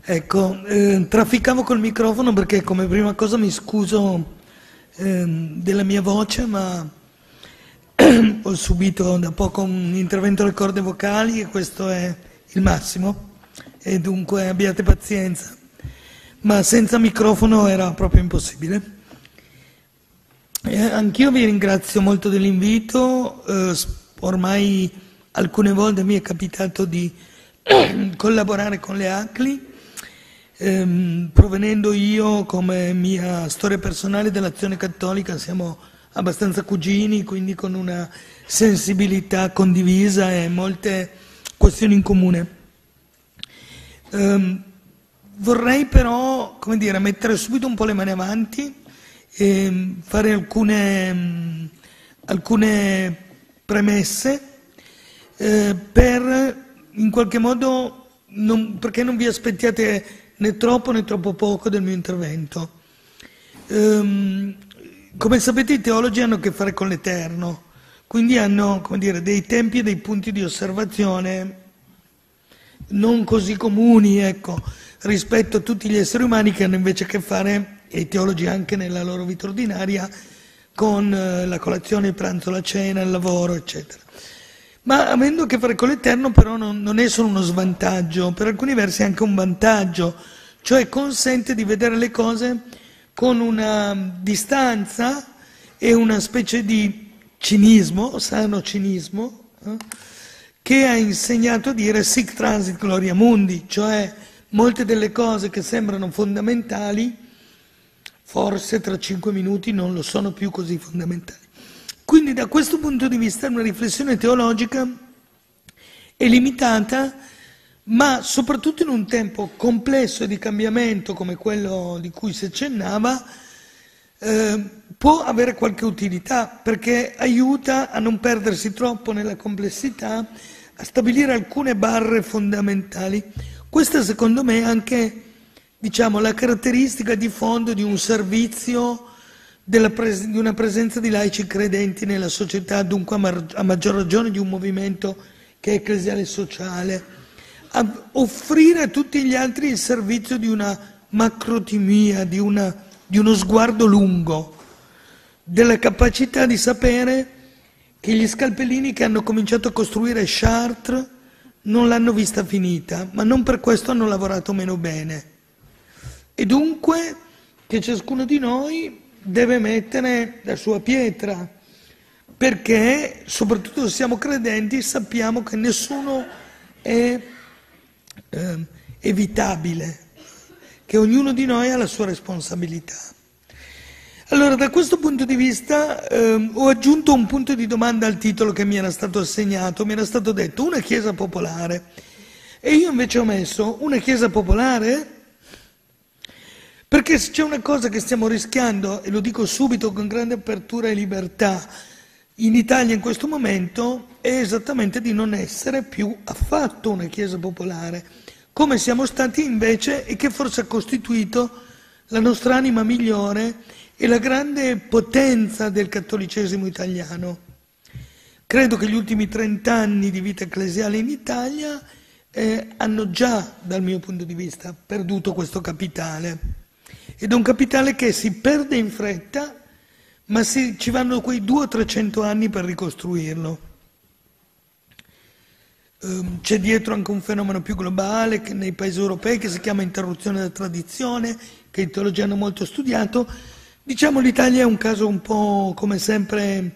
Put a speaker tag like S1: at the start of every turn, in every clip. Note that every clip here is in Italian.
S1: Ecco, trafficavo col microfono perché come prima cosa mi scuso della mia voce, ma ho subito da poco un intervento alle corde vocali e questo è il massimo e dunque abbiate pazienza, ma senza microfono era proprio impossibile. Anch'io vi ringrazio molto dell'invito, ormai alcune volte mi è capitato di collaborare con le ACLI, provenendo io come mia storia personale dall'Azione Cattolica, siamo abbastanza cugini, quindi con una sensibilità condivisa e molte questioni in comune. Vorrei però, come dire, mettere subito un po' le mani avanti e fare alcune premesse per in qualche modo perché non vi aspettiate né troppo poco del mio intervento. Come sapete i teologi hanno a che fare con l'Eterno, quindi hanno, come dire, dei tempi e dei punti di osservazione non così comuni, ecco, rispetto a tutti gli esseri umani che hanno invece a che fare, e i teologi anche nella loro vita ordinaria, con la colazione, il pranzo, la cena, il lavoro, eccetera. Ma avendo a che fare con l'Eterno però non è solo uno svantaggio, per alcuni versi è anche un vantaggio, cioè consente di vedere le cose con una distanza e una specie di cinismo, sano cinismo, che ha insegnato a dire sic transit gloria mundi, cioè molte delle cose che sembrano fondamentali, forse tra 5 minuti non lo sono più così fondamentali. Quindi da questo punto di vista una riflessione teologica è limitata, ma soprattutto in un tempo complesso e di cambiamento come quello di cui si accennava, può avere qualche utilità, perché aiuta a non perdersi troppo nella complessità, a stabilire alcune barre fondamentali. Questa secondo me è anche, diciamo, la caratteristica di fondo di un servizio di una presenza di laici credenti nella società, dunque a maggior ragione di un movimento che è ecclesiale e sociale, a offrire a tutti gli altri il servizio di una macrotimia, di uno sguardo lungo, della capacità di sapere che gli scalpellini che hanno cominciato a costruire Chartres non l'hanno vista finita, ma non per questo hanno lavorato meno bene. E dunque che ciascuno di noi deve mettere la sua pietra, perché soprattutto se siamo credenti sappiamo che nessuno è evitabile, che ognuno di noi ha la sua responsabilità. Allora da questo punto di vista ho aggiunto un punto di domanda al titolo che mi era stato assegnato, mi era stato detto una chiesa popolare e io invece ho messo una chiesa popolare. Perché se c'è una cosa che stiamo rischiando, e lo dico subito con grande apertura e libertà, in Italia in questo momento, è esattamente di non essere più affatto una Chiesa popolare, come siamo stati invece e che forse ha costituito la nostra anima migliore e la grande potenza del cattolicesimo italiano. Credo che gli ultimi 30 anni di vita ecclesiale in Italia hanno già, dal mio punto di vista, perduto questo capitale. Ed è un capitale che si perde in fretta, ma ci vanno quei 200 o 300 anni per ricostruirlo. C'è dietro anche un fenomeno più globale che nei paesi europei che si chiama interruzione della tradizione, che i teologi hanno molto studiato. Diciamo l'Italia è un caso un po' come sempre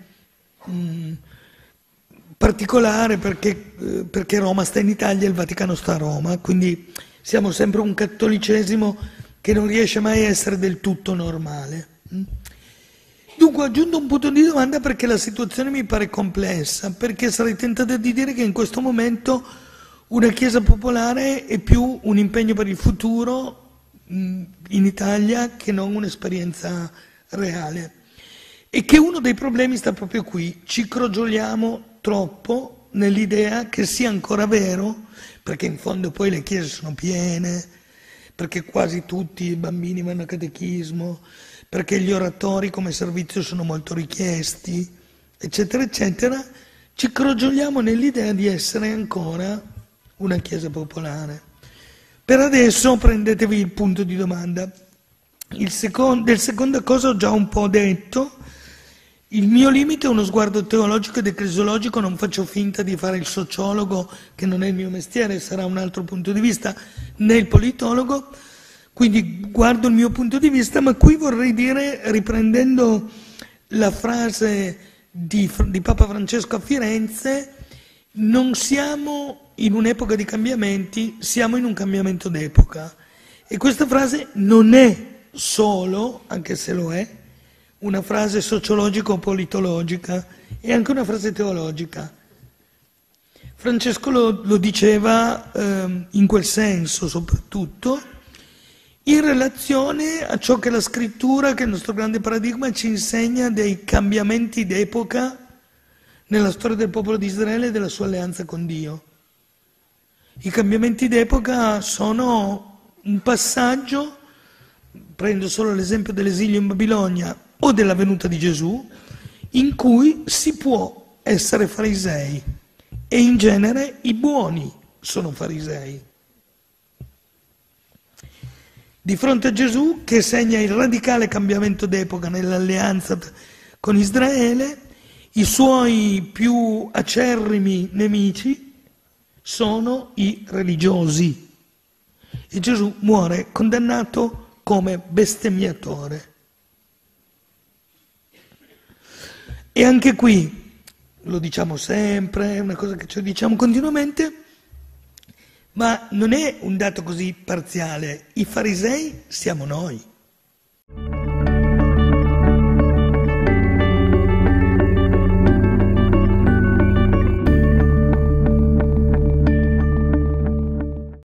S1: particolare perché Roma sta in Italia e il Vaticano sta a Roma, quindi siamo sempre un cattolicesimo che non riesce mai a essere del tutto normale. Dunque ho aggiunto un punto di domanda perché la situazione mi pare complessa, perché sarei tentato di dire che in questo momento una Chiesa popolare è più un impegno per il futuro in Italia che non un'esperienza reale. E che uno dei problemi sta proprio qui, ci crogioliamo troppo nell'idea che sia ancora vero, perché in fondo poi le chiese sono piene, perché quasi tutti i bambini vanno a catechismo, perché gli oratori come servizio sono molto richiesti, eccetera, eccetera, ci crogioliamo nell'idea di essere ancora una Chiesa popolare. Per adesso prendetevi il punto di domanda. Del seconda cosa ho già un po' detto. Il mio limite è uno sguardo teologico ed ecclesiologico, non faccio finta di fare il sociologo, che non è il mio mestiere, sarà un altro punto di vista, né il politologo, quindi guardo il mio punto di vista, ma qui vorrei dire, riprendendo la frase di Papa Francesco a Firenze, non siamo in un'epoca di cambiamenti, siamo in un cambiamento d'epoca. E questa frase non è solo, anche se lo è, una frase sociologica o politologica, è anche una frase teologica. Francesco lo diceva in quel senso soprattutto, in relazione a ciò che la scrittura, che è il nostro grande paradigma, ci insegna dei cambiamenti d'epoca nella storia del popolo di Israele e della sua alleanza con Dio. I cambiamenti d'epoca sono un passaggio, prendo solo l'esempio dell'esilio in Babilonia o della venuta di Gesù, in cui si può essere farisei e in genere i buoni sono farisei. Di fronte a Gesù, che segna il radicale cambiamento d'epoca nell'alleanza con Israele, i suoi più acerrimi nemici sono i religiosi. E Gesù muore condannato come bestemmiatore. E anche qui, lo diciamo sempre, è una cosa che ci diciamo continuamente, ma non è un dato così parziale. I farisei siamo noi.